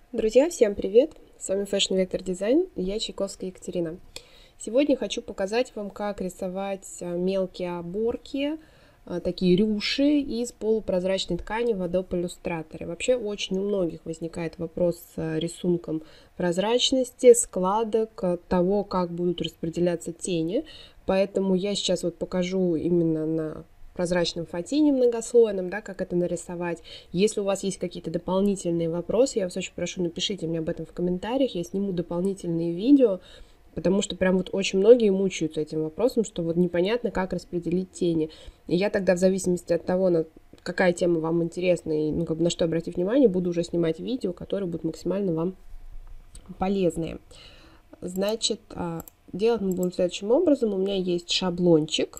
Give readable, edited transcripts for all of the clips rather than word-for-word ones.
Друзья, всем привет! С вами Fashion Vector Design, и я Чайковская Екатерина. Сегодня хочу показать вам, как рисовать мелкие оборки, такие рюши из полупрозрачной ткани в Adobe Illustrator. Вообще очень у многих возникает вопрос с рисунком прозрачности, складок, того, как будут распределяться тени. Поэтому я сейчас покажу именно на прозрачном фатине многослойном, да, как это нарисовать. Если у вас есть какие-то дополнительные вопросы, я вас очень прошу, напишите мне об этом в комментариях, я сниму дополнительные видео, потому что прям очень многие мучаются этим вопросом, что непонятно, как распределить тени. И я тогда в зависимости от того, какая тема вам интересна и на что обратить внимание, буду уже снимать видео, которые будут максимально вам полезные. Значит, делать мы будем следующим образом. У меня есть шаблончик.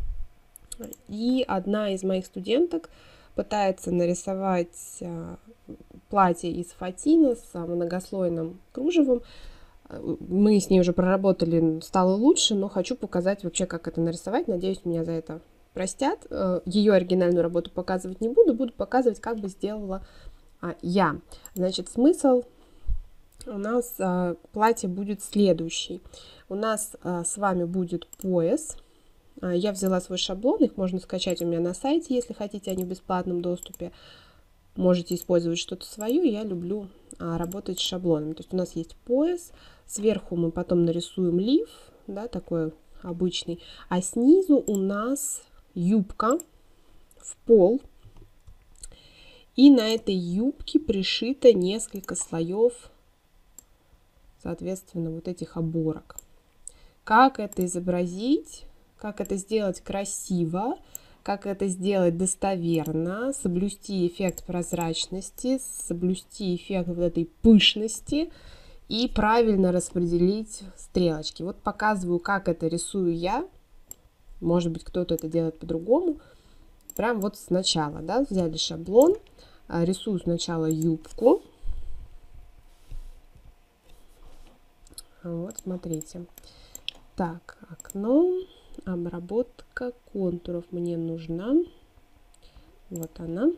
И одна из моих студенток пытается нарисовать платье из фатина с многослойным кружевом. Мы с ней уже проработали, стало лучше, но хочу показать вообще, как это нарисовать. Надеюсь, меня за это простят. Ее оригинальную работу показывать не буду, буду показывать, как бы сделала я. Значит, смысл у нас платье будет следующий. У нас с вами будет пояс. Я взяла свой шаблон, их можно скачать у меня на сайте, если хотите, они в бесплатном доступе. Можете использовать что-то свое, я люблю работать с шаблонами. То есть у нас есть пояс, сверху мы потом нарисуем лиф, да, такой обычный, а снизу у нас юбка в пол. И на этой юбке пришито несколько слоев, соответственно, этих оборок. Как это изобразить? Как это сделать красиво, как это сделать достоверно, соблюсти эффект прозрачности, соблюсти эффект этой пышности и правильно распределить стрелочки. Показываю, как это рисую я. Может быть, кто-то это делает по-другому. Прям сначала, да, взяли шаблон, рисую сначала юбку. Смотрите. Так, окно. Обработка контуров мне нужна. Вот она.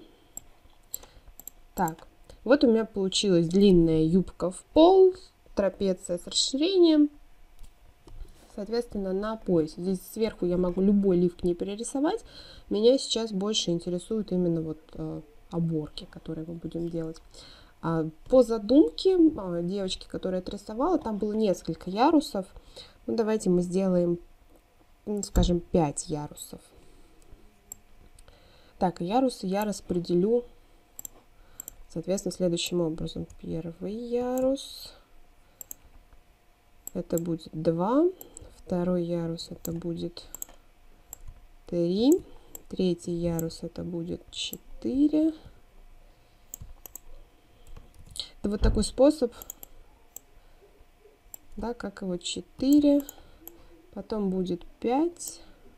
Так, у меня получилась длинная юбка в пол, трапеция с расширением, соответственно, на поясе. Здесь сверху я могу любой лиф к ней перерисовать. Меня сейчас больше интересуют именно оборки, которые мы будем делать. По задумке девочки, которая это рисовала, там было несколько ярусов. Давайте мы сделаем, скажем, 5 ярусов. Так, ярусы я распределю, соответственно, следующим образом. Первый ярус, это будет 2. Второй ярус, это будет 3. Третий ярус, это будет 4. Это такой способ, да, как 4. Потом будет 5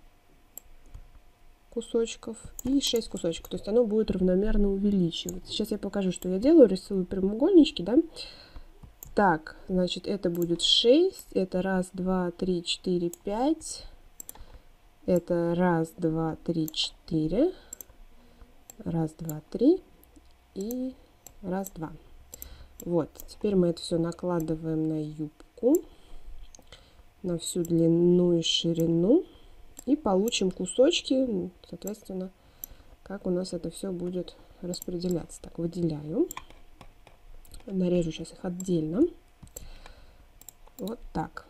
кусочков и 6 кусочков. То есть оно будет равномерно увеличиваться. Сейчас я покажу, что я делаю. Рисую прямоугольнички, да. Так, значит, это будет 6. Это 1, 2, 3, 4, 5. Это 1, 2, 3, 4. 1, 2, 3. И 1, 2. Теперь мы это все накладываем на юбку, на всю длину и ширину, и получим кусочки, соответственно, как у нас это все будет распределяться. Так, выделяю, нарежу сейчас их отдельно, вот так.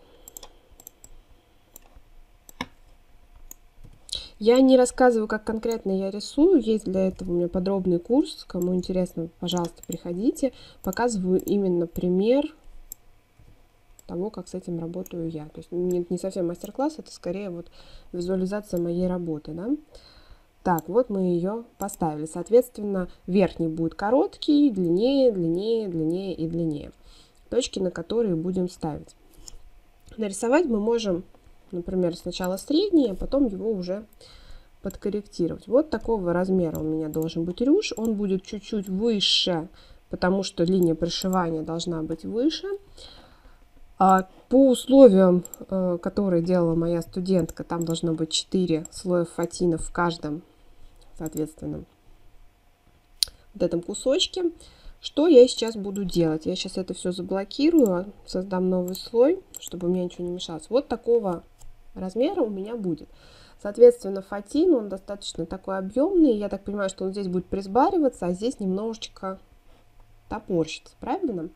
Я не рассказываю, как конкретно я рисую, есть для этого у меня подробный курс, кому интересно, пожалуйста, приходите, показываю именно пример того, как с этим работаю я. То есть не совсем мастер-класс, это скорее визуализация моей работы, да. Так, мы ее поставили. Соответственно, верхний будет короткий, длиннее, длиннее, длиннее и длиннее. Точки, на которые будем ставить. Нарисовать мы можем, например, сначала средний, а потом его уже подкорректировать. Такого размера у меня должен быть рюш. Он будет чуть-чуть выше, потому что линия пришивания должна быть выше. По условиям, которые делала моя студентка, там должно быть 4 слоя фатина в каждом, соответственно, этом кусочке. Что я сейчас буду делать? Я сейчас это все заблокирую, создам новый слой, чтобы у меня ничего не мешалось. Вот такого размера у меня будет. Соответственно, фатин, он достаточно такой объемный. Я так понимаю, что он здесь будет присбариваться, а здесь немножечко топорщится, правильно?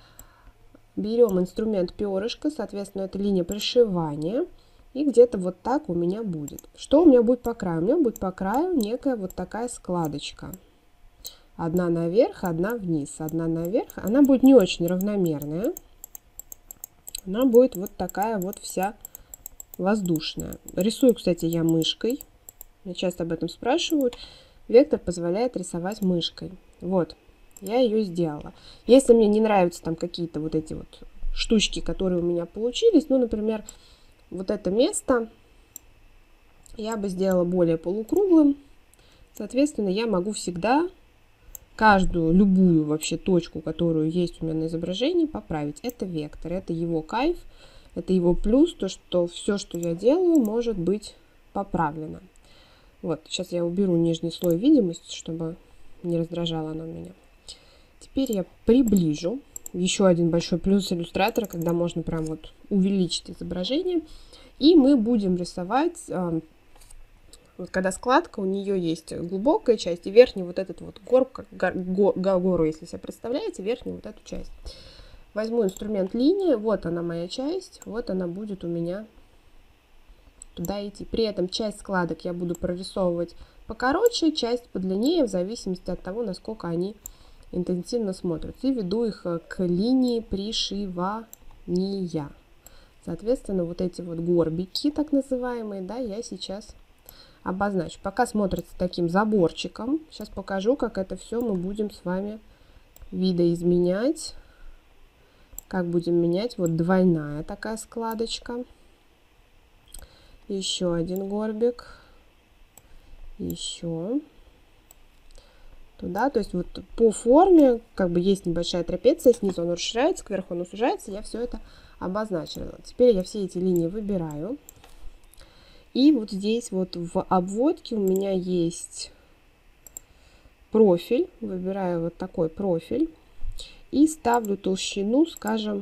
Берем инструмент перышко, соответственно, это линия пришивания. И где-то вот так у меня будет. Что у меня будет по краю? У меня будет по краю некая вот такая складочка. Одна наверх, одна вниз. Одна наверх. Она будет не очень равномерная. Она будет вот такая вот вся воздушная. Рисую, кстати, я мышкой. Меня часто об этом спрашивают. Вектор позволяет рисовать мышкой. Вот, я ее сделала. Если мне не нравятся там какие-то вот эти вот штучки, которые у меня получились, ну, например, вот это место я бы сделала более полукруглым. Соответственно, я могу всегда каждую, любую вообще точку, которую есть у меня на изображении, поправить. Это вектор, это его кайф, это его плюс, то, что все, что я делаю, может быть поправлено. Вот, сейчас я уберу нижний слой видимости, чтобы не раздражала она меня. Теперь я приближу. Еще один большой плюс иллюстратора, когда можно прям вот увеличить изображение. И мы будем рисовать, вот когда складка, у нее есть глубокая часть и верхний вот этот вот гору, если себе представляете, верхнюю вот эту часть. Возьму инструмент линия, вот она моя часть, вот она будет у меня туда идти. При этом часть складок я буду прорисовывать покороче, часть подлиннее, в зависимости от того, насколько они интенсивно смотрятся. И веду их к линии пришивания. Соответственно, вот эти вот горбики, так называемые, да, я сейчас обозначу. Пока смотрится таким заборчиком. Сейчас покажу, как это все мы будем с вами видоизменять. Как будем менять. Вот двойная такая складочка. Еще один горбик. Еще. Туда. То есть вот по форме как бы есть небольшая трапеция. Снизу он расширяется, кверху он сужается. Я все это обозначила. Теперь я все эти линии выбираю. И вот здесь вот в обводке у меня есть профиль. Выбираю вот такой профиль. И ставлю толщину, скажем,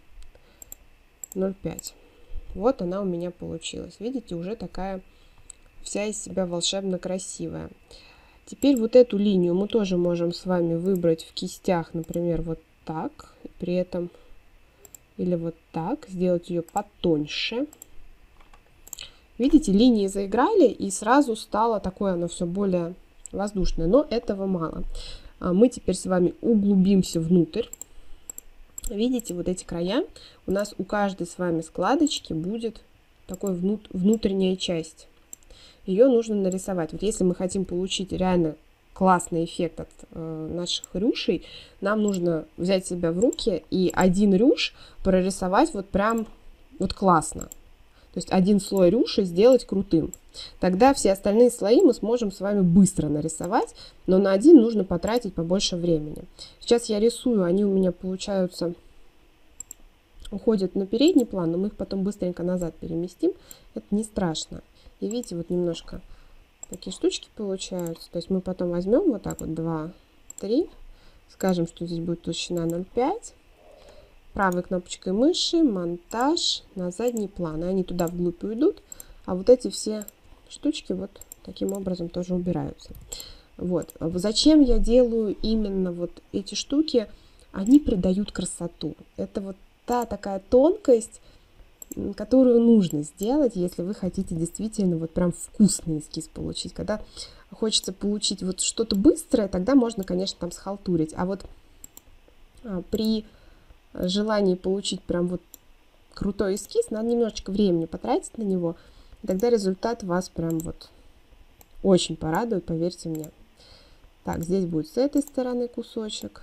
0,5. Вот она у меня получилась. Видите, уже такая вся из себя волшебно красивая. Теперь вот эту линию мы тоже можем с вами выбрать в кистях, например, вот так. При этом или вот так. Сделать ее потоньше. Видите, линии заиграли, и сразу стало такое оно все более воздушное. Но этого мало. Мы теперь с вами углубимся внутрь. Видите, вот эти края. У нас у каждой с вами складочки будет такой внутренняя часть. Ее нужно нарисовать. Вот если мы хотим получить реально классный эффект от наших рюшей, нам нужно взять себя в руки и один рюш прорисовать вот прям вот классно. То есть один слой рюши сделать крутым. Тогда все остальные слои мы сможем с вами быстро нарисовать, но на один нужно потратить побольше времени. Сейчас я рисую, они у меня получаются, уходят на передний план, но мы их потом быстренько назад переместим. Это не страшно. И видите, вот немножко такие штучки получаются. То есть мы потом возьмем вот так вот 2, 3, скажем, что здесь будет толщина 0,5. Правой кнопочкой мыши, монтаж на задний план. И они туда вглубь уйдут, а вот эти все штучки вот таким образом тоже убираются. Вот. Зачем я делаю именно вот эти штуки? Они придают красоту. Это вот та такая тонкость, которую нужно сделать, если вы хотите действительно вот прям вкусный эскиз получить. Когда хочется получить вот что-то быстрое, тогда можно, конечно, там схалтурить. А вот при желании получить прям вот крутой эскиз, надо немножечко времени потратить на него, и тогда результат вас прям вот очень порадует, поверьте мне. Так, здесь будет с этой стороны кусочек,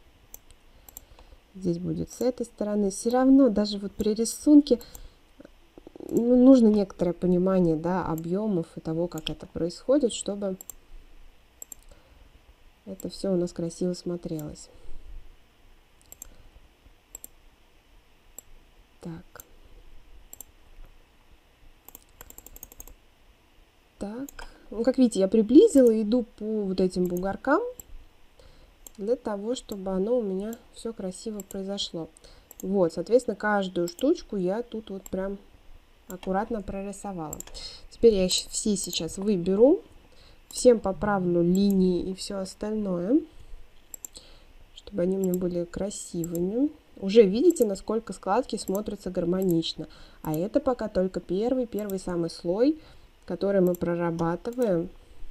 здесь будет с этой стороны. Все равно даже вот при рисунке нужно некоторое понимание, да, объемов и того, как это происходит, чтобы это все у нас красиво смотрелось. Так. Так. Ну, как видите, я приблизила, иду по вот этим бугоркам. для того, чтобы оно у меня все красиво произошло. Вот, соответственно, каждую штучку я тут вот прям аккуратно прорисовала. Теперь я все сейчас выберу, всем поправлю линии и все остальное, чтобы они у меня были красивыми. Уже видите, насколько складки смотрятся гармонично. А это пока только первый самый слой, который мы прорабатываем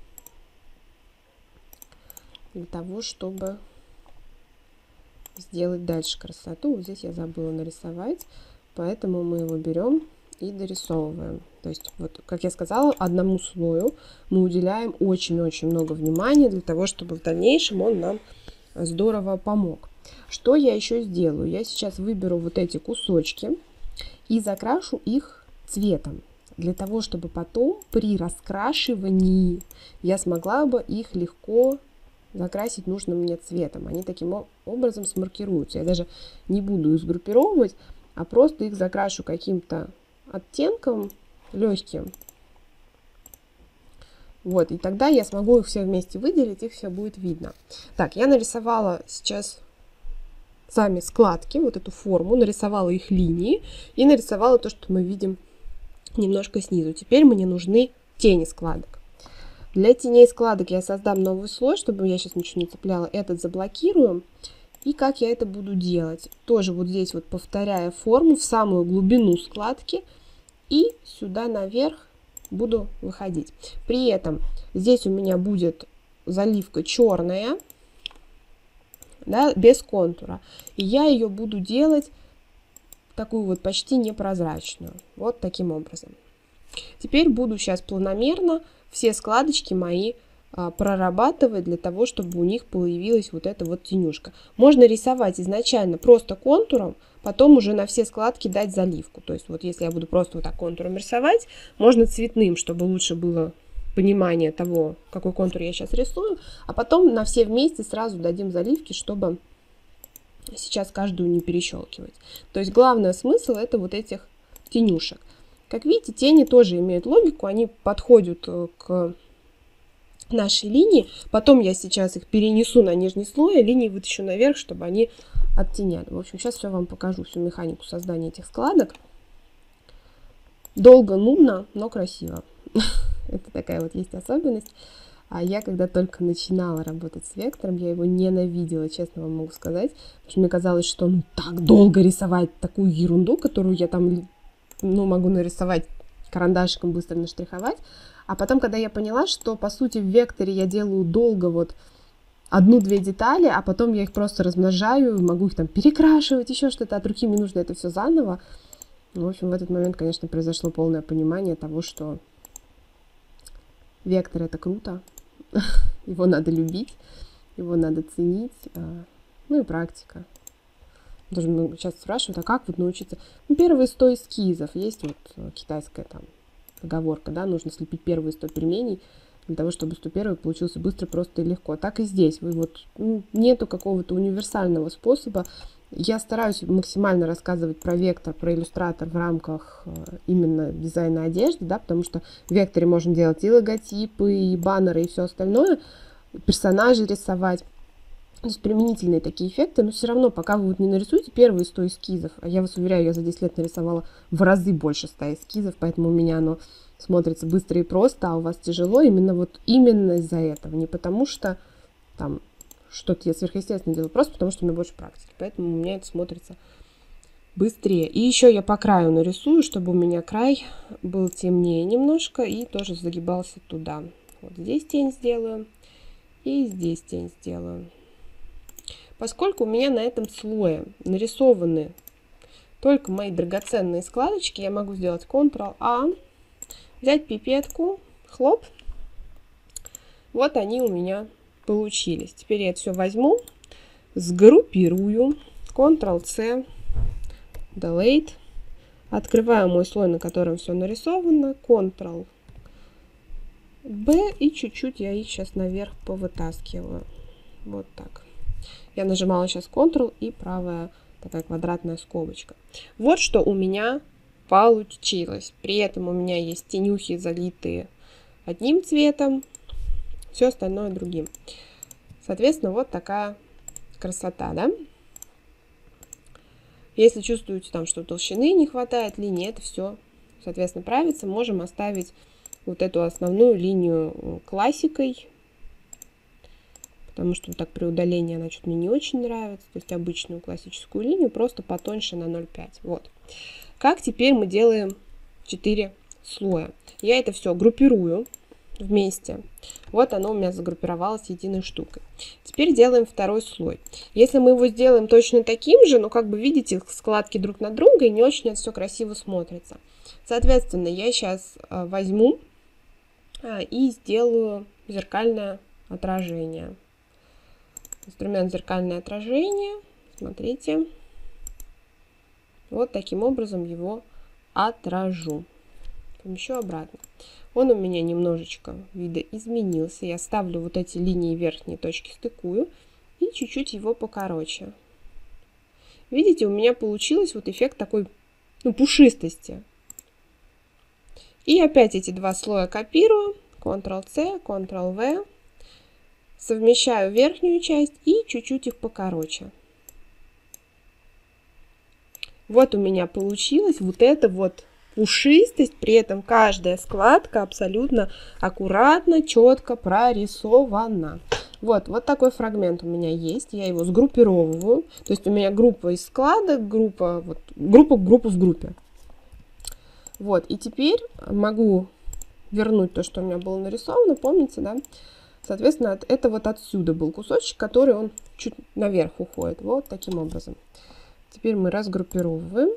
для того, чтобы сделать дальше красоту. Вот здесь я забыла нарисовать, поэтому мы его берем и дорисовываем. То есть, вот, как я сказала, одному слою мы уделяем очень-очень много внимания для того, чтобы в дальнейшем он нам здорово помог. Что я еще сделаю? Я сейчас выберу вот эти кусочки и закрашу их цветом, для того, чтобы потом при раскрашивании я смогла бы их легко закрасить нужным мне цветом. Они таким образом смаркируются. Я даже не буду их сгруппировывать, а просто их закрашу каким-то оттенком легким. Вот, и тогда я смогу их все вместе выделить, их все будет видно. Так, я нарисовала сейчас сами складки, вот эту форму, нарисовала их линии и нарисовала то, что мы видим немножко снизу. Теперь мне нужны тени складок. Для теней складок я создам новый слой, чтобы я сейчас ничего не цепляла. Этот заблокирую. И как я это буду делать? Тоже вот здесь вот повторяя форму в самую глубину складки и сюда наверх буду выходить. При этом здесь у меня будет заливка черная, да, без контура. И я ее буду делать такую вот почти непрозрачную. Вот таким образом. Теперь буду сейчас планомерно все складочки мои прорабатывать для того, чтобы у них появилась вот эта вот тенюшка. Можно рисовать изначально просто контуром, потом уже на все складки дать заливку. То есть вот если я буду просто вот так контуром рисовать, можно цветным, чтобы лучше было понимание того, какой контур я сейчас рисую, а потом на все вместе сразу дадим заливки, чтобы сейчас каждую не перещелкивать. То есть главный смысл это вот этих тенюшек. Как видите, тени тоже имеют логику, они подходят к нашей линии. Потом я сейчас их перенесу на нижний слой, а линии вытащу наверх, чтобы они оттеняли. В общем, сейчас все вам покажу, всю механику создания этих складок. Долго, нудно, но красиво. Это такая вот есть особенность. А я, когда только начинала работать с вектором, я его ненавидела, честно вам могу сказать. Потому что мне казалось, что ну так долго рисовать такую ерунду, которую я там могу нарисовать карандашиком, быстро наштриховать. А потом, когда я поняла, что по сути в векторе я делаю долго вот одну-две детали, а потом я их просто размножаю, могу их там перекрашивать, еще что-то, от руки мне нужно это все заново. В общем, в этот момент, конечно, произошло полное понимание того, что вектор это круто, его надо любить, его надо ценить, ну и практика. Даже сейчас спрашивают, а как вот научиться? Ну, первые 100 эскизов, есть вот китайская там поговорка, да, нужно слепить первые 100 пельменей, для того, чтобы 101 получился быстро, просто и легко. Так и здесь. Вы вот, нету какого-то универсального способа. Я стараюсь максимально рассказывать про вектор, про иллюстратор в рамках именно дизайна одежды, да, потому что в векторе можно делать и логотипы, и баннеры, и все остальное, персонажей рисовать. То есть применительные такие эффекты, но все равно, пока вы вот не нарисуете первые 100 эскизов, а я вас уверяю, я за 10 лет нарисовала в разы больше 100 эскизов, поэтому у меня оно смотрится быстро и просто, а у вас тяжело именно из-за этого. Не потому что там что-то я сверхъестественно делаю, просто потому что у меня больше практики. Поэтому у меня это смотрится быстрее. И еще я по краю нарисую, чтобы у меня край был темнее немножко и тоже загибался туда. Вот здесь тень сделаю и здесь тень сделаю. Поскольку у меня на этом слое нарисованы только мои драгоценные складочки, я могу сделать Ctrl-A, взять пипетку, хлоп. Вот они у меня получились. Теперь я это все возьму, сгруппирую, Ctrl-C, Delete, открываю мой слой, на котором все нарисовано, Ctrl-B, и чуть-чуть я их сейчас наверх повытаскиваю. Вот так. Я нажимала сейчас Ctrl и правая такая квадратная скобочка. Вот что у меня получилось. При этом у меня есть тенюхи, залитые одним цветом, все остальное другим. Соответственно, вот такая Красота, да? Если чувствуете там, что толщины не хватает линии, это все, соответственно, правится. Можем оставить вот эту основную линию классикой, потому что вот так при удалении она что-то мне не очень нравится. То есть обычную классическую линию просто потоньше на 0,5. Вот. Как теперь мы делаем 4 слоя? Я это все группирую вместе. Вот оно у меня загруппировалось единой штукой. Теперь делаем второй слой. Если мы его сделаем точно таким же, но как бы видите, складки друг на друга, и не очень это все красиво смотрится. Соответственно, я сейчас возьму и сделаю зеркальное отражение. Инструмент зеркальное отражение. Смотрите. Вот таким образом его отражу. Помещу обратно. Он у меня немножечко видоизменился. Я ставлю вот эти линии верхние точки, стыкую и чуть-чуть его покороче. Видите, у меня получилось вот эффект такой, пушистости. И опять эти два слоя копирую. Ctrl-C, Ctrl-V. Совмещаю верхнюю часть и чуть-чуть их покороче. Вот у меня получилась вот эта вот пушистость, при этом каждая складка абсолютно аккуратно, четко прорисована. Вот такой фрагмент у меня есть. Я его сгруппировываю. То есть у меня группа из складок, группа в группе. Вот, и теперь могу вернуть то, что у меня было нарисовано, помните, да? Соответственно, это вот отсюда был кусочек, который он чуть наверх уходит. Вот таким образом. Теперь мы разгруппировываем.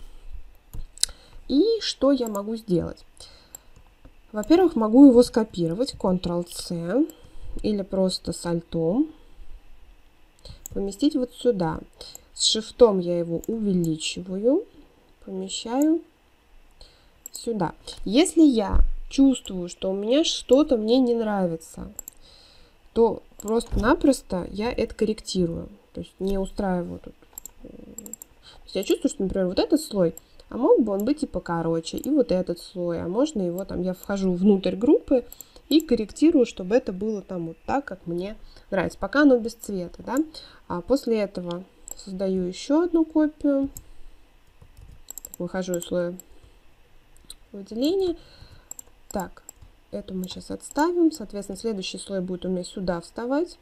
И что я могу сделать? Во-первых, могу его скопировать, Ctrl-C, или просто с Альтом, поместить вот сюда. С Шифтом я его увеличиваю, помещаю сюда. Если я чувствую, что у меня что-то мне не нравится, то просто-напросто я это корректирую. То есть не устраиваю тут. То есть я чувствую, что, например, вот этот слой, а мог бы он быть и покороче, и вот этот слой, а можно его там, я вхожу внутрь группы и корректирую, чтобы это было там вот так, как мне нравится. Пока оно без цвета, да. А после этого создаю еще одну копию. Выхожу из слоя выделения. Так, эту мы сейчас отставим. Соответственно, следующий слой будет у меня сюда вставать.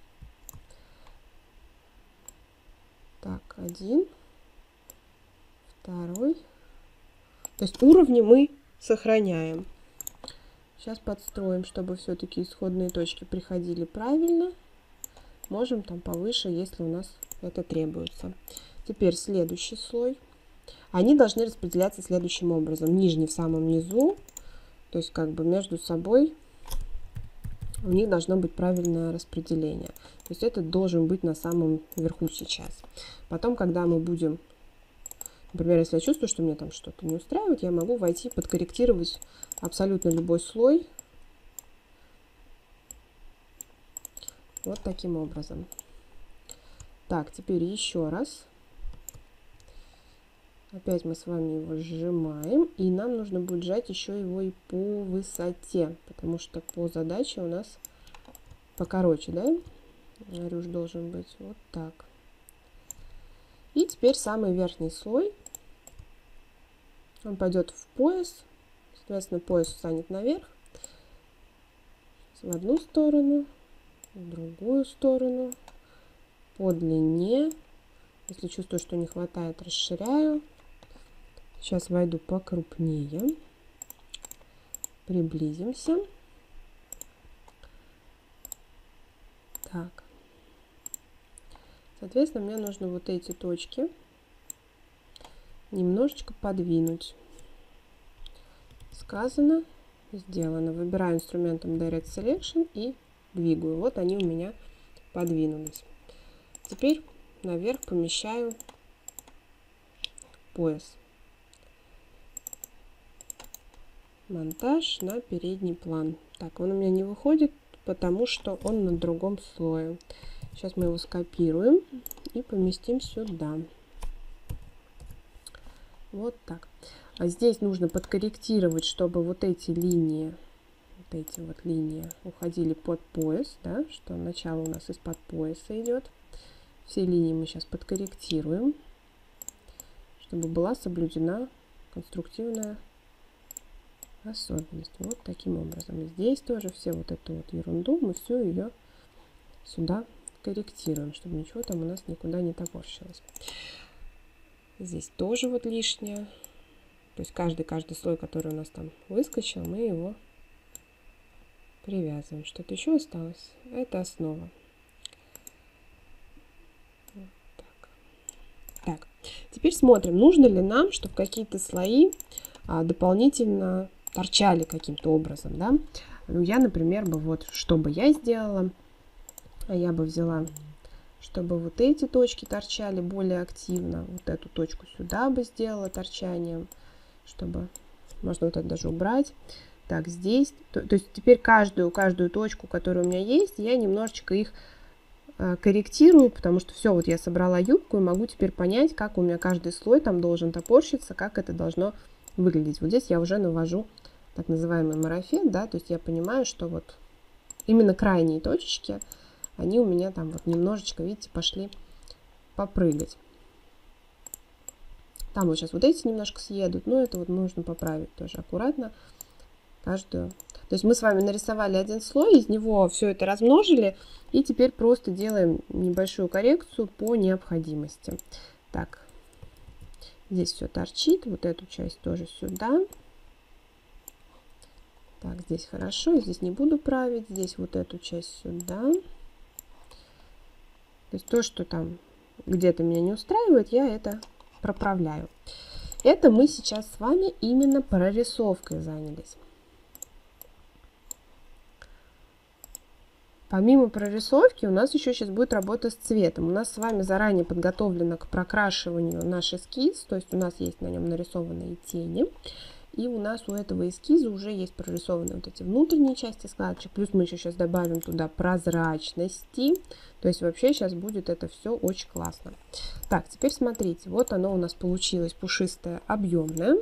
Так, один. Второй. То есть уровни мы сохраняем. Сейчас подстроим, чтобы все-таки исходные точки приходили правильно. Можем там повыше, если у нас это требуется. Теперь следующий слой. Они должны распределяться следующим образом. Нижний в самом низу. То есть как бы между собой у них должно быть правильное распределение. То есть это должен быть на самом верху сейчас. Потом, когда мы будем... Например, если я чувствую, что мне там что-то не устраивает, я могу войти, подкорректировать абсолютно любой слой. Вот таким образом. Так, теперь еще раз. Опять мы с вами его сжимаем. И нам нужно будет сжать еще его и по высоте. Потому что по задаче у нас покороче, да? Рюш должен быть вот так. И теперь самый верхний слой. Он пойдет в пояс. Соответственно, пояс встанет наверх. В одну сторону, в другую сторону. По длине. Если чувствую, что не хватает, расширяю. Сейчас войду покрупнее. Приблизимся. Так. Соответственно, мне нужно вот эти точки немножечко подвинуть. Сказано, сделано. Выбираю инструментом Direct Selection и двигаю. Вот они у меня подвинулись. Теперь наверх помещаю пояс. Монтаж на передний план. Так, он у меня не выходит, потому что он на другом слое. Сейчас мы его скопируем и поместим сюда. Вот так. А здесь нужно подкорректировать, чтобы вот эти линии уходили под пояс, да, что начало у нас из-под пояса идет. Все линии мы сейчас подкорректируем, чтобы была соблюдена конструктивная особенность. Вот таким образом. И здесь тоже все вот эту вот ерунду, мы всю ее сюда корректируем, чтобы ничего там у нас никуда не топорщилось. Здесь тоже вот лишнее. То есть каждый слой, который у нас там выскочил, мы его привязываем. Что-то еще осталось? Это основа. Вот так. Так, теперь смотрим, нужно ли нам, чтобы какие-то слои дополнительно торчали каким-то образом, да? Ну, я, например, бы вот, что бы я сделала, я бы взяла, чтобы вот эти точки торчали более активно, вот эту точку сюда бы сделала торчанием, чтобы, можно вот это даже убрать. Так, здесь, то есть теперь каждую точку, которая у меня есть, я немножечко их корректирую, потому что все, вот я собрала юбку и могу теперь понять, как у меня каждый слой там должен топорщиться, как это должно выглядеть. Вот здесь я уже навожу так называемый марафет, да, то есть я понимаю, что вот именно крайние точечки, они у меня там вот немножечко, видите, пошли попрыгать. Там вот сейчас вот эти немножко съедут, но это вот нужно поправить тоже аккуратно каждую. То есть мы с вами нарисовали один слой, из него все это размножили, и теперь просто делаем небольшую коррекцию по необходимости. Так, здесь все торчит, вот эту часть тоже сюда. Так, здесь хорошо, здесь не буду править, здесь вот эту часть сюда. То есть то, что там где-то меня не устраивает, я это проправляю. Это мы сейчас с вами именно прорисовкой занялись. Помимо прорисовки у нас еще сейчас будет работа с цветом. У нас с вами заранее подготовлено к прокрашиванию наш эскиз, то есть у нас есть на нем нарисованные тени. И у нас у этого эскиза уже есть прорисованы вот эти внутренние части складочек. Плюс мы еще сейчас добавим туда прозрачности. То есть вообще сейчас будет это все очень классно. Так, теперь смотрите. Вот оно у нас получилось пушистое, объемное.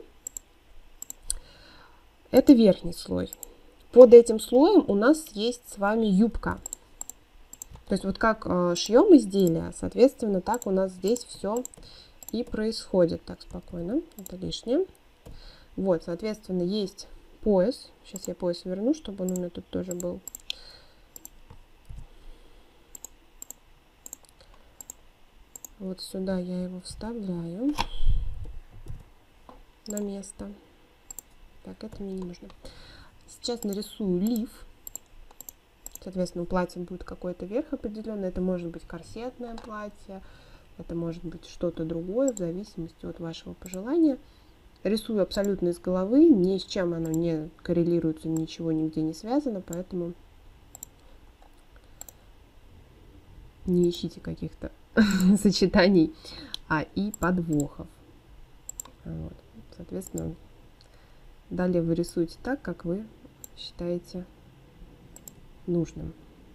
Это верхний слой. Под этим слоем у нас есть с вами юбка. То есть вот как шьем изделие, соответственно, так у нас здесь все и происходит. Так, спокойно, это лишнее. Вот, соответственно, есть пояс. Сейчас я пояс верну, чтобы он у меня тут тоже был. Вот сюда я его вставляю на место. Так, это мне не нужно. Сейчас нарисую лиф. Соответственно, у платья будет какой-то верх определенный. Это может быть корсетное платье, это может быть что-то другое, в зависимости от вашего пожелания. Рисую абсолютно из головы, ни с чем оно не коррелируется, ничего нигде не связано, поэтому не ищите каких-то сочетаний и подвохов. Вот. Соответственно, далее вы рисуете так, как вы считаете нужным.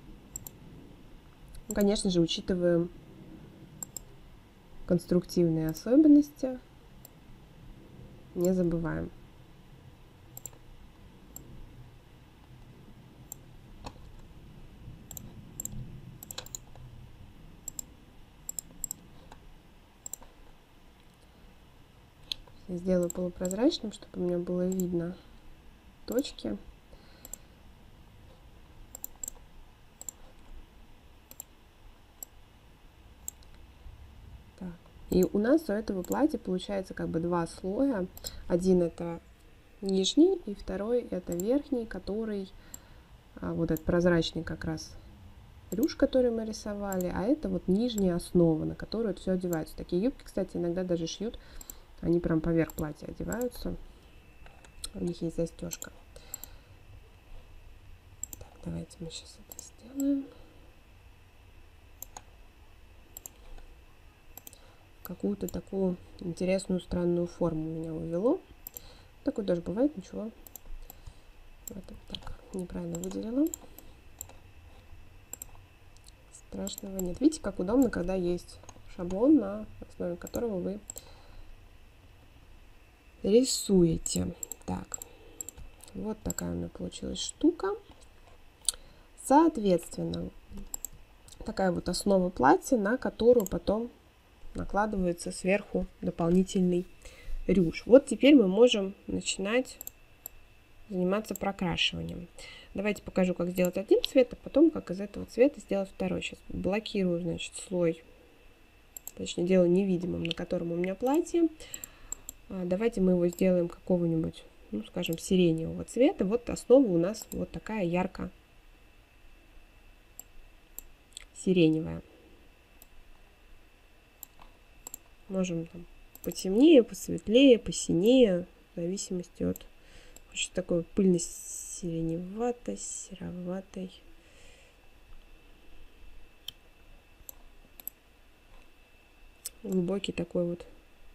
Ну, конечно же, учитываем конструктивные особенности. Не забываем. Я сделаю полупрозрачным, чтобы у меня было видно точки. Так. И у нас у этого платья получается как бы два слоя. Один это нижний, и второй это верхний, который вот этот прозрачный как раз рюш, который мы рисовали, а это вот нижняя основа, на которую это все одевается. Такие юбки, кстати, иногда даже шьют, они прям поверх платья одеваются. У них есть застежка. Так, давайте мы сейчас это сделаем. Какую-то такую интересную, странную форму меня увело. Такое тоже бывает, ничего. Вот так, неправильно выделила. Страшного нет. Видите, как удобно, когда есть шаблон, на основе которого вы рисуете. Так, вот такая у меня получилась штука. Соответственно, такая вот основа платья, на которую потом накладывается сверху дополнительный рюш. Вот теперь мы можем начинать заниматься прокрашиванием. Давайте покажу, как сделать один цвет, а потом, как из этого цвета сделать второй. Сейчас блокирую, значит, слой, точнее, делаю невидимым, на котором у меня платье. Давайте мы его сделаем какого-нибудь, ну, скажем, сиреневого цвета. Вот основа у нас вот такая ярко-сиреневая. Можем там потемнее, посветлее, посинее, в зависимости от такой пыльно-сиреневатой, сероватой. Глубокий такой вот.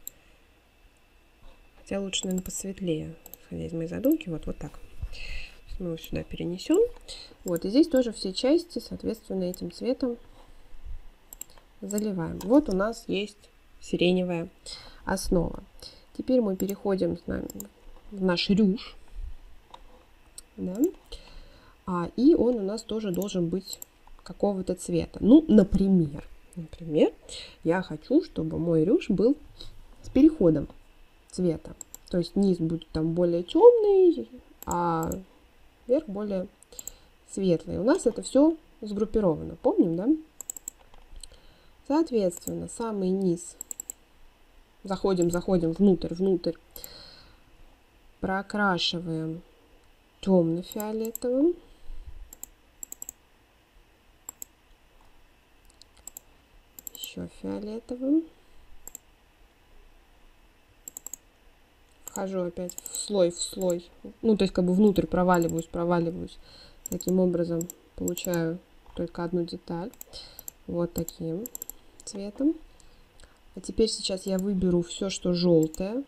Хотя лучше, наверное, посветлее, исходя из моей задумки. Вот так. Мы его сюда перенесем. Вот, и здесь тоже все части, соответственно, этим цветом заливаем. Вот у нас есть сиреневая основа. Теперь мы переходим в наш рюш. Да? И он у нас тоже должен быть какого-то цвета. Ну, например, я хочу, чтобы мой рюш был с переходом цвета. То есть низ будет там более темный, а верх более светлый. У нас это все сгруппировано. Помним, да? Соответственно, самый низ. Заходим внутрь. Прокрашиваем темно-фиолетовым. Еще фиолетовым. Вхожу опять в слой. Ну, то есть как бы внутрь проваливаюсь. Таким образом получаю только одну деталь. Вот таким цветом. А теперь сейчас я выберу все, что желтое.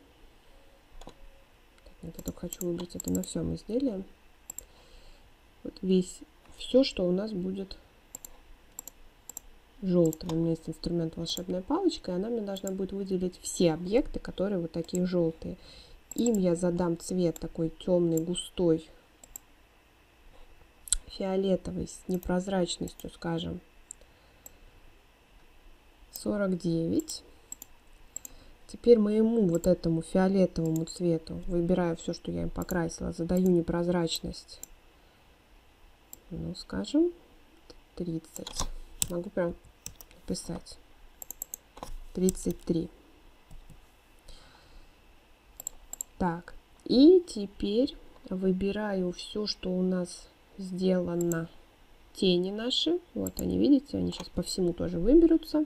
Я только хочу выбрать это на всем изделии. Вот все, что у нас будет желтым. У меня есть инструмент волшебная палочка, и она мне должна будет выделить все объекты, которые вот такие желтые. Им я задам цвет такой темный, густой, фиолетовый, с непрозрачностью, скажем, 49. Теперь моему вот этому фиолетовому цвету выбираю все, что я им покрасила, задаю непрозрачность, ну, скажем, 30. Могу прям написать 33. Так, и теперь выбираю все, что у нас сделано, тени наши. Вот они, видите, они сейчас по всему тоже выберутся.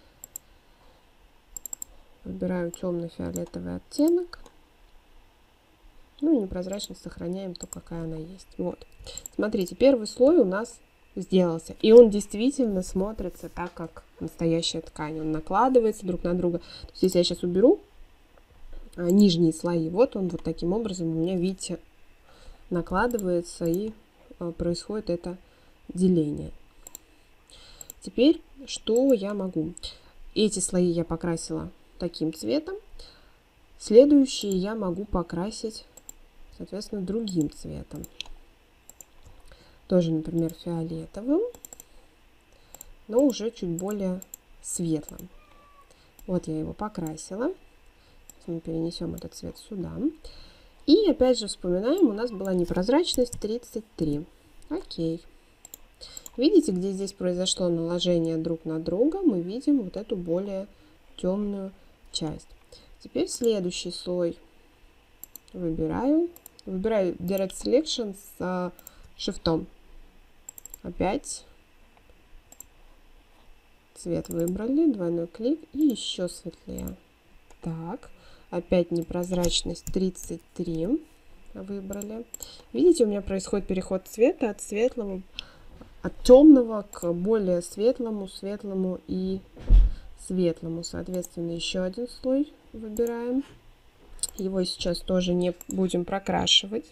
Выбираю темно-фиолетовый оттенок. Ну и непрозрачность сохраняем то, какая она есть. Вот. Смотрите, первый слой у нас сделался. И он действительно смотрится так, как настоящая ткань. Он накладывается друг на друга. То есть, если я сейчас уберу нижние слои, вот он вот таким образом у меня, видите, накладывается и происходит это деление. Теперь, что я могу? Эти слои я покрасила таким цветом. Следующие я могу покрасить, соответственно, другим цветом. Тоже, например, фиолетовым, но уже чуть более светлым. Вот я его покрасила. Мы перенесем этот цвет сюда. И опять же вспоминаем, у нас была непрозрачность 33. Окей. Видите, где здесь произошло наложение друг на друга? Мы видим вот эту более темную часть. Теперь следующий слой выбираю. Выбираю Direct Selection с шифтом. Опять цвет выбрали, двойной клик и еще светлее. Так, опять непрозрачность 33 выбрали. Видите, у меня происходит переход цвета от светлого, от темного к более светлому, светлому и светлому. Соответственно, еще один слой выбираем. Его сейчас тоже не будем прокрашивать.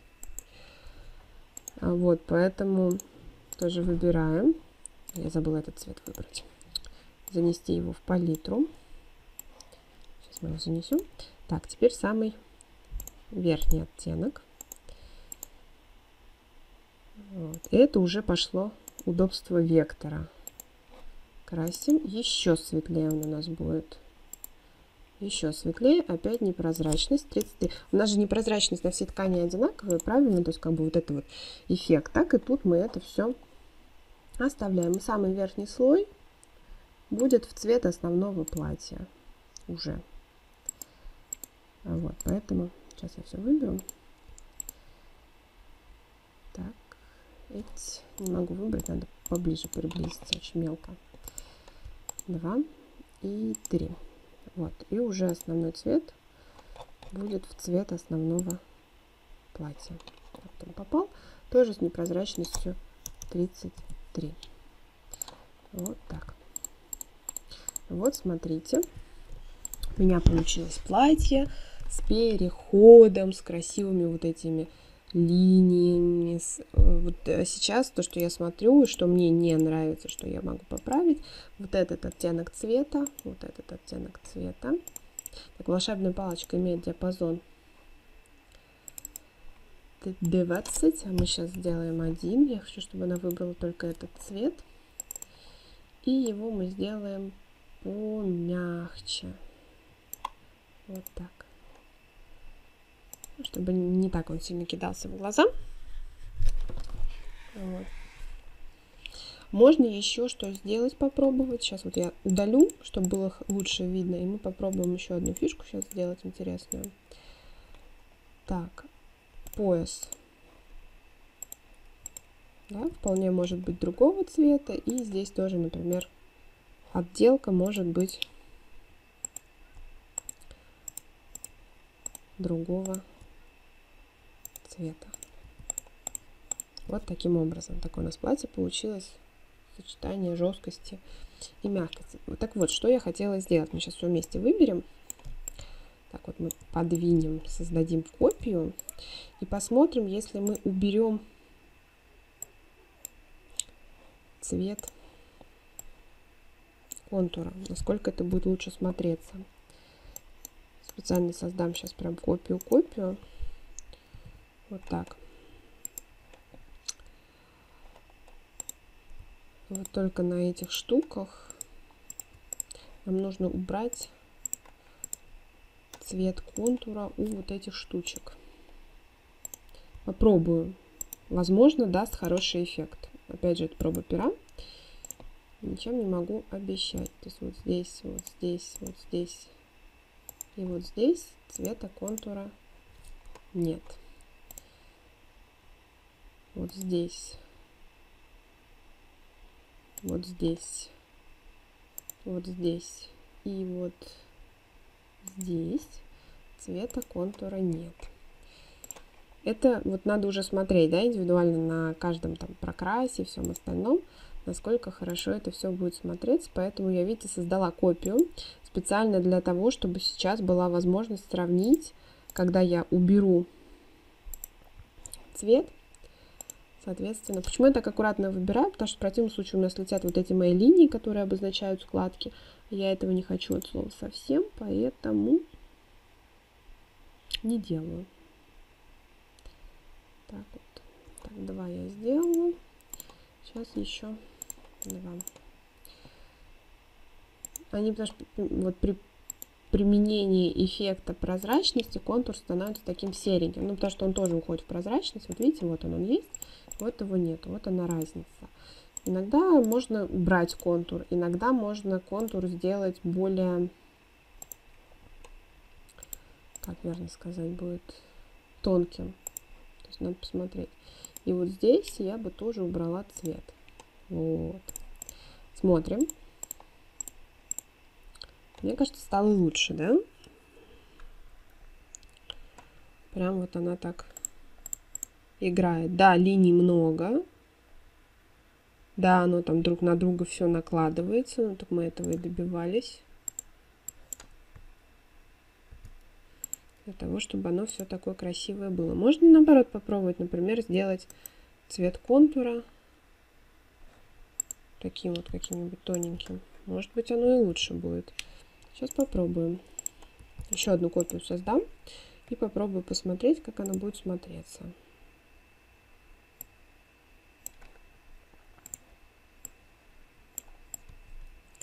Вот, поэтому тоже выбираем. Я забыла этот цвет выбрать. Занести его в палитру. Сейчас мы его занесем. Так, теперь самый верхний оттенок. Вот. Это уже пошло удобство вектора. Красим. Еще светлее он у нас будет. Еще светлее. Опять непрозрачность. 33. У нас же непрозрачность на всей ткани одинаковая, правильно? То есть как бы вот это вот эффект. Так и тут мы это все оставляем. И самый верхний слой будет в цвет основного платья уже. Вот, поэтому сейчас я все выберу. Так, не могу выбрать, надо поближе приблизиться, очень мелко. 2 и 3. Вот, и уже основной цвет будет в цвет основного платья. Вот он попал, тоже с непрозрачностью 33. Вот так. Вот, смотрите, у меня получилось платье с переходом, с красивыми вот этими линиями. Вот сейчас то, что я смотрю, и что мне не нравится, что я могу поправить, вот этот оттенок цвета, Так, волшебная палочка имеет диапазон 20, а мы сейчас сделаем 1. Я хочу, чтобы она выбрала только этот цвет. И его мы сделаем помягче. Вот так. Чтобы не так он сильно кидался в глаза. Вот. Можно еще что сделать, попробовать. Сейчас вот я удалю, чтобы было лучше видно. И мы попробуем еще одну фишку сейчас сделать интересную. Так, пояс. Да, вполне может быть другого цвета. И здесь тоже, например, отделка может быть другого цвета. Вот таким образом. Такое у нас платье получилось. Сочетание жесткости и мягкости. Так вот, что я хотела сделать. Мы сейчас все вместе выберем. Так вот мы подвинем, создадим копию. И посмотрим, если мы уберем цвет контура, насколько это будет лучше смотреться. Специально создам сейчас прям копию. Вот так. Вот только на этих штуках нам нужно убрать цвет контура у вот этих штучек. Попробую. Возможно, даст хороший эффект. Опять же, это проба пера. Ничем не могу обещать. То есть вот здесь, вот здесь, вот здесь и вот здесь цвета контура нет. Вот здесь. Вот здесь. Вот здесь. И вот здесь цвета контура нет. Это вот надо уже смотреть, да, индивидуально на каждом там прокрасе и всем остальном, насколько хорошо это все будет смотреться. Поэтому я, видите, создала копию специально для того, чтобы сейчас была возможность сравнить, когда я уберу цвет. Соответственно, почему я так аккуратно выбираю? Потому что в противном случае у меня слетят вот эти мои линии, которые обозначают складки. Я этого не хочу от слова совсем, поэтому не делаю. Так вот. Так, 2 я сделала. Сейчас еще 2. Они, потому что вот при применении эффекта прозрачности контур становится таким сереньким. Ну, потому что он тоже уходит в прозрачность. Вот видите, вот он есть, вот его нет. Вот она разница. Иногда можно убрать контур, иногда можно контур сделать более, как верно сказать, будет тонким. То есть надо посмотреть. И вот здесь я бы тоже убрала цвет. Вот. Смотрим. Мне кажется, стало лучше, да? Прям вот она так играет. Да, линий много. Да, оно там друг на друга все накладывается. Ну, так мы этого и добивались. Для того, чтобы оно все такое красивое было. Можно, наоборот, попробовать, например, сделать цвет контура таким вот каким-нибудь тоненьким. Может быть, оно и лучше будет. Сейчас попробуем. Еще одну копию создам и попробую посмотреть, как она будет смотреться.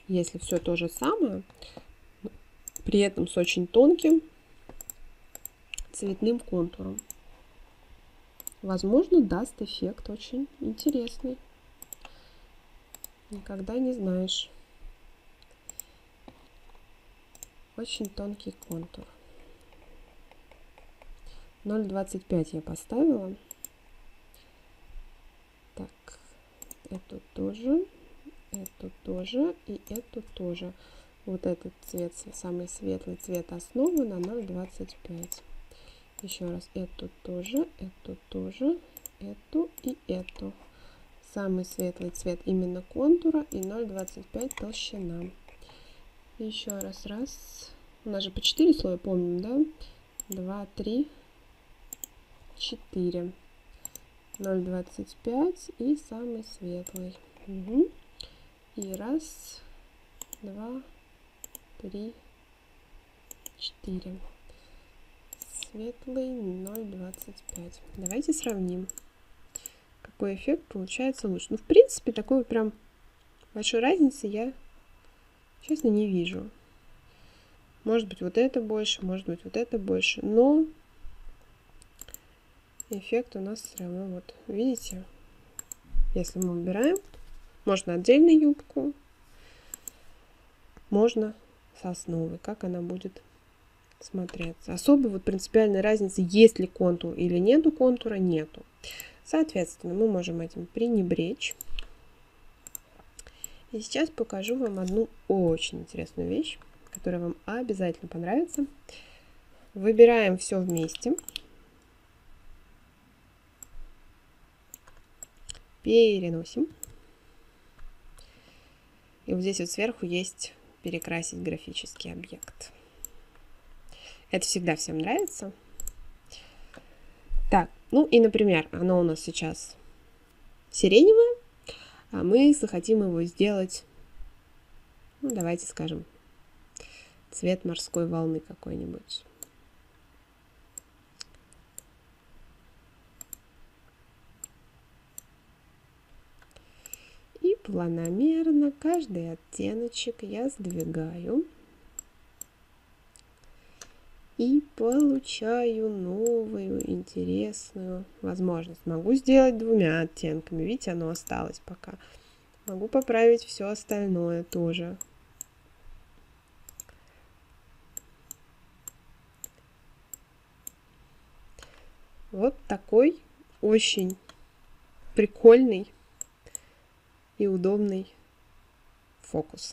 если все то же самое, при этом с очень тонким цветным контуром. Возможно, даст эффект очень интересный. Никогда не знаешь. Очень тонкий контур. 0,25 я поставила. Так, эту тоже и эту тоже. Вот этот цвет, самый светлый цвет основы на 0,25. Еще раз, эту тоже, эту и эту. Самый светлый цвет именно контура и 0,25 толщина. Еще раз. У нас же по 4 слоя, помним, да? 2, 3, 4. 0,25 и самый светлый. Угу. И 1, 2, 3, 4. Светлый 0,25. Давайте сравним, какой эффект получается лучше. Ну, в принципе, такой прям большой разницы я, честно, не вижу. Может быть, вот это больше, может быть, вот это больше. Но эффект у нас все равно, вот, видите, если мы убираем, можно отдельно юбку, можно с основы, как она будет смотреться. Особой вот принципиальной разницы, есть ли контур или нету контура, нету. Соответственно, мы можем этим пренебречь. И сейчас покажу вам одну очень интересную вещь, которая вам обязательно понравится. Выбираем все вместе. Переносим. И вот здесь вот сверху есть перекрасить графический объект. Это всегда всем нравится. Так, ну и, например, оно у нас сейчас сиреневое, а мы захотим его сделать, ну, давайте скажем, цвет морской волны какой-нибудь. И планомерно каждый оттеночек я сдвигаю. И получаю новую интересную возможность. Могу сделать 2 оттенками. Видите, оно осталось пока. Могу поправить все остальное тоже. Вот такой очень прикольный и удобный фокус.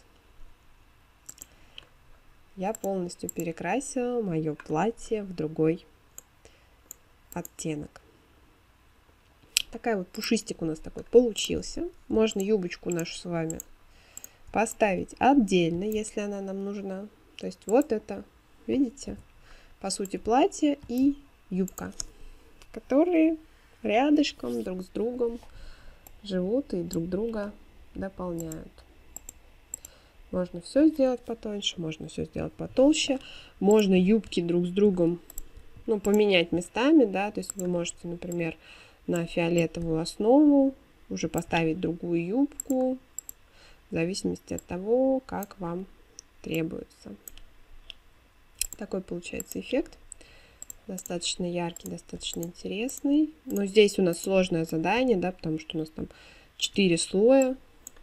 Я полностью перекрасила мое платье в другой оттенок. Такая вот пушистик у нас такой получился. Можно юбочку нашу с вами поставить отдельно, если она нам нужна. То есть вот это, видите, по сути платье и юбка, которые рядышком друг с другом живут и друг друга дополняют. Можно все сделать потоньше, можно все сделать потолще. Можно юбки друг с другом, ну, поменять местами, да, то есть вы можете, например, на фиолетовую основу уже поставить другую юбку, в зависимости от того, как вам требуется. Такой получается эффект. Достаточно яркий, достаточно интересный. Но здесь у нас сложное задание, да, потому что у нас там 4 слоя.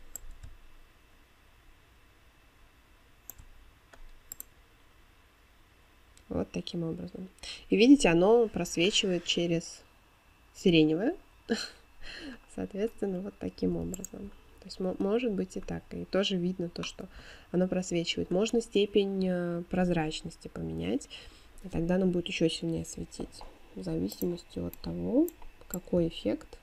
Вот таким образом. И видите, оно просвечивает через сиреневое. Соответственно, вот таким образом. То есть может быть и так. И тоже видно то, что оно просвечивает. Можно степень прозрачности поменять. И тогда оно будет еще сильнее светить. В зависимости от того, какой эффект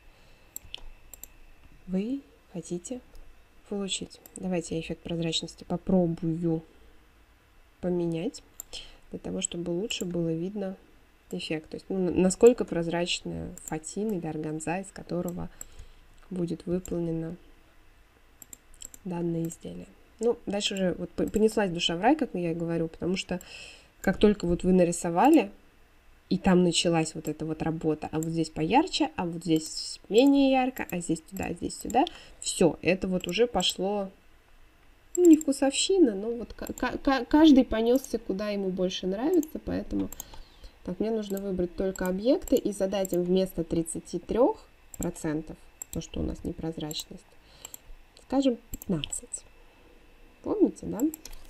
вы хотите получить. Давайте я эффект прозрачности попробую поменять, для того, чтобы лучше было видно эффект. То есть, ну, насколько прозрачная фатин или органза, из которого будет выполнено данное изделие. Ну, дальше уже вот понеслась душа в рай, как я и говорю, потому что как только вот вы нарисовали, и там началась вот эта вот работа, а вот здесь поярче, а вот здесь менее ярко, а здесь туда, все, это вот уже пошло Ну, не вкусовщина, но вот каждый понесся, куда ему больше нравится, поэтому... Так, мне нужно выбрать только объекты и задать им вместо 33%, то, что у нас непрозрачность, скажем, 15. Помните, да?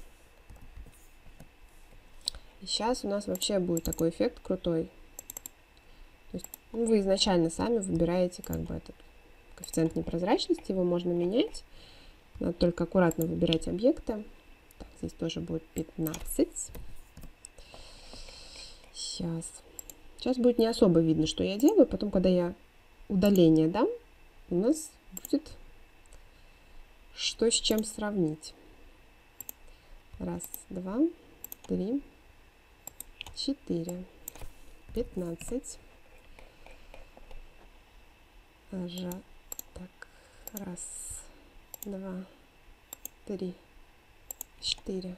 И сейчас у нас вообще будет такой эффект крутой. То есть, ну, вы изначально сами выбираете как бы этот коэффициент непрозрачности, его можно менять. Надо только аккуратно выбирать объекты. Так, здесь тоже будет 15. Сейчас будет не особо видно, что я делаю. Потом, когда я удаление дам, у нас будет что с чем сравнить. 1, 2, 3, 4, 15. Так, 1, 2, 3, 4,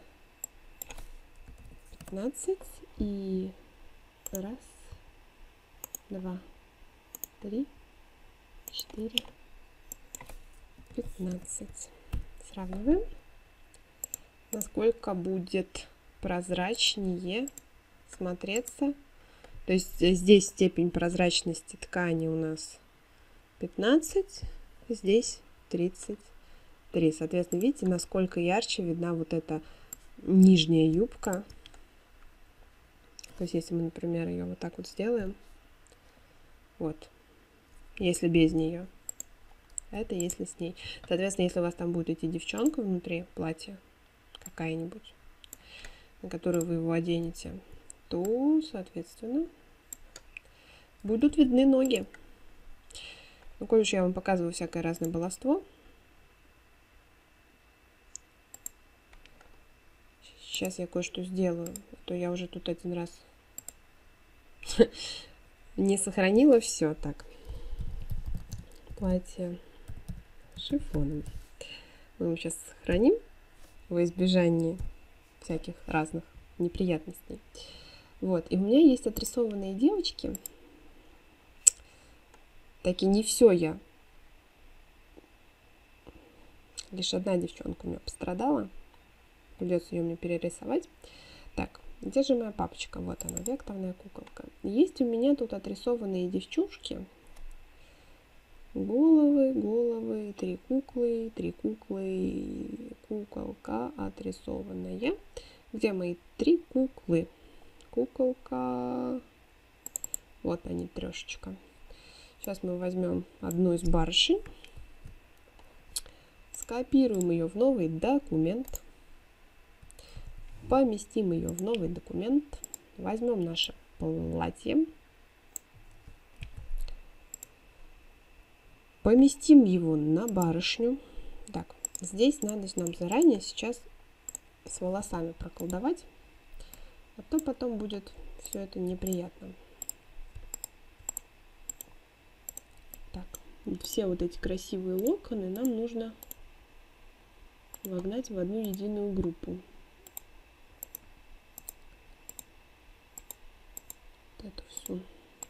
15 и 1, 2, 3, 4, 15. Сравниваем, насколько будет прозрачнее смотреться. То есть здесь степень прозрачности ткани у нас 15, здесь 33. Соответственно, видите, насколько ярче видна вот эта нижняя юбка. То есть, если мы, например, ее вот так вот сделаем, вот, если без нее, это если с ней. Соответственно, если у вас там будет идти девчонка внутри платья, какая-нибудь, на которую вы его оденете, то, соответственно, будут видны ноги. Ну, коль уж я вам показываю всякое разное баловство, сейчас я кое-что сделаю, а то я уже тут один раз не сохранила все. Так, платье шифоном мы его сейчас сохраним во избежание всяких разных неприятностей. Вот, и у меня есть отрисованные девочки. Таки не все я. Лишь одна девчонка у меня пострадала. Придется ее мне перерисовать. Так, где же моя папочка? Вот она, векторная куколка. Есть у меня тут отрисованные девчушки. Головы, три куклы, куколка отрисованная. Где мои 3 куклы? Куколка. Вот они, трешечка. Сейчас мы возьмем одну из барышень. Скопируем ее в новый документ. Поместим ее в новый документ. Возьмем наше платье. Поместим его на барышню. Так, здесь надо нам заранее сейчас с волосами проколдовать. А то потом будет все это неприятно. Так, все вот эти красивые локоны нам нужно вогнать в одну единую группу. Вот эту всю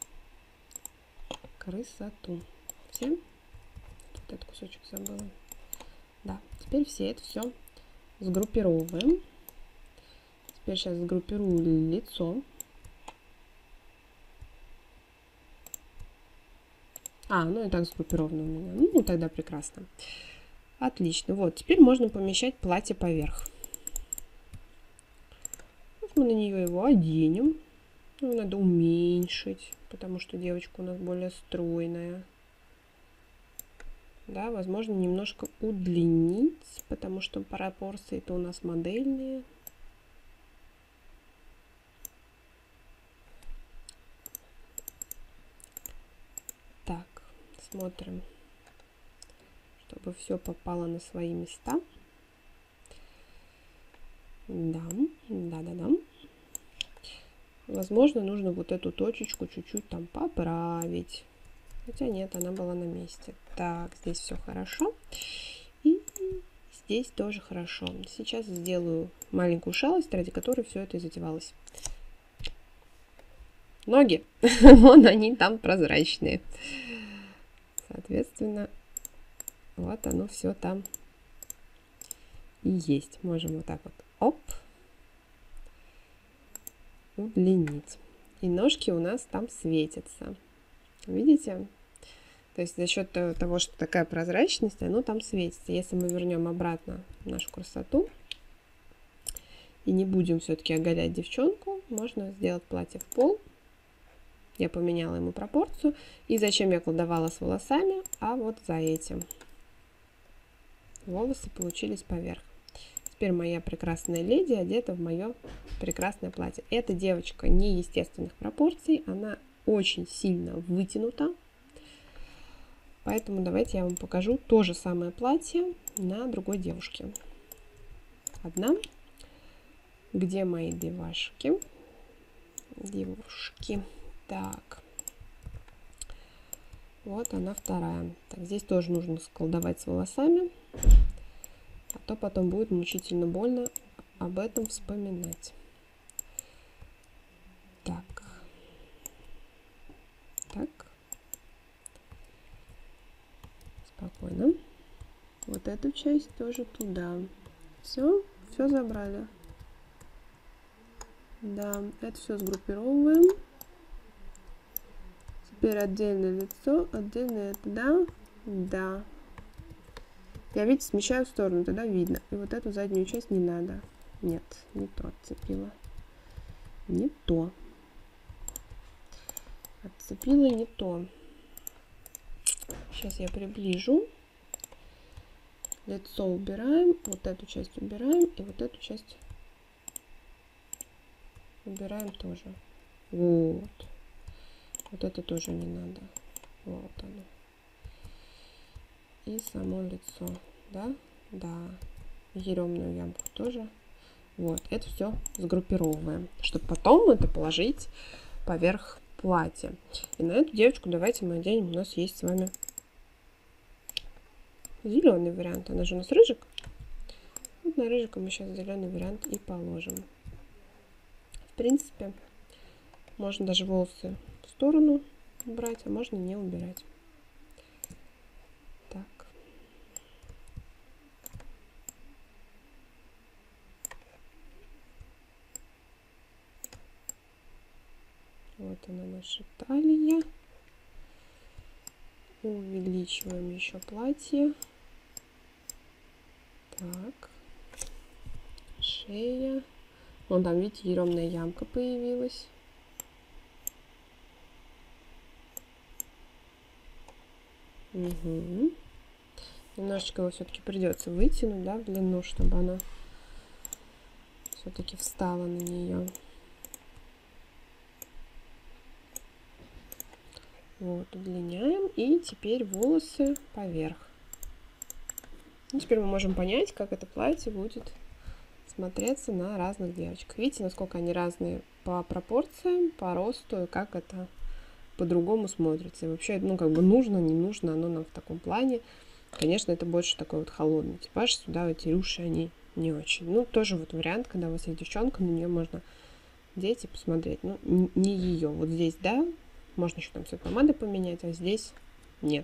красоту. Все? Тут этот кусочек забыла. Да, теперь все это все сгруппировываем. Теперь сейчас сгруппирую лицо. Ну и так сгруппировано у меня. Ну, тогда прекрасно. Отлично. Вот, теперь можно помещать платье поверх. Вот мы на нее его оденем. Ну, надо уменьшить, потому что девочка у нас более стройная. Да, возможно, немножко удлинить, потому что пропорции-то у нас модельные. Так, смотрим, чтобы все попало на свои места. Да. Возможно, нужно вот эту точечку чуть-чуть там поправить. Хотя нет, она была на месте. Так, здесь все хорошо. И здесь тоже хорошо. Сейчас сделаю маленькую шалость, ради которой все это и затевалось. Ноги. Вон они там прозрачные. Соответственно, вот оно все там И есть. Можем вот так вот, оп, удлинить. И ножки у нас там светятся. Видите? То есть за счет того, что такая прозрачность, оно там светится. Если мы вернем обратно нашу красоту и не будем все-таки оголять девчонку, можно сделать платье в пол. Я поменяла ему пропорцию. И зачем я колдовала с волосами? А вот за этим. Волосы получились поверх. Теперь моя прекрасная леди одета в мое прекрасное платье. Эта девочка неестественных пропорций. Она очень сильно вытянута. Поэтому давайте я вам покажу то же самое платье на другой девушке. Одна. Где мои девушки? Девушки. Так. Вот она вторая. Так, здесь тоже нужно сколдовать с волосами. А то потом будет мучительно больно об этом вспоминать. Так. Так. Спокойно. Вот эту часть тоже туда. Все забрали. Да, это все сгруппировываем. Теперь отдельное лицо, отдельное это, да, да. Я, видите, смещаю в сторону, тогда видно. И вот эту заднюю часть не надо. Нет, не то отцепила. Не то. Отцепила не то. Сейчас я приближу. Лицо убираем, вот эту часть убираем, и вот эту часть убираем тоже. Вот. Вот это тоже не надо. Вот оно. И само лицо. Да? Да. Еремную ямку тоже. Вот. Это все сгруппировываем, чтобы потом это положить поверх платья. И на эту девочку давайте мы оденем. У нас есть с вами зеленый вариант. Она же у нас рыжик. Вот на рыжика мы сейчас зеленый вариант и положим. В принципе, можно даже волосы в сторону убрать, а можно не убирать. Так. Вот она наша талия. Увеличиваем еще платье. Так. Шея. Вон там, видите, еремная ямка появилась. Угу. Немножечко его все-таки придется вытянуть, да, в длину, чтобы она все-таки встала на нее. Вот, удлиняем. И теперь волосы поверх. И теперь мы можем понять, как это платье будет смотреться на разных девочках. Видите, насколько они разные по пропорциям, по росту, и как это по-другому смотрится. И вообще, ну, как бы нужно, не нужно, оно нам в таком плане. Конечно, это больше такой вот холодный типаж. Сюда эти рюши, они не очень. Ну, тоже вот вариант, когда у вас есть девчонка, на нее можно надеть и посмотреть. Ну, не ее. Вот здесь, да, можно еще там цвет помады поменять, а здесь нет.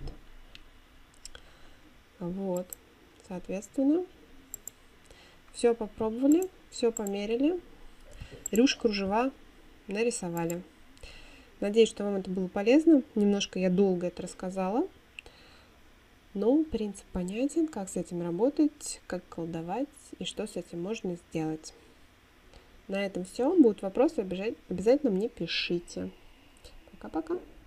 Вот, соответственно, все попробовали, все померили, рюш, кружева нарисовали. Надеюсь, что вам это было полезно. Немножко я долго это рассказала. Но принцип понятен, как с этим работать, как колдовать и что с этим можно сделать. На этом все. Будут вопросы, обязательно мне пишите. Пока-пока.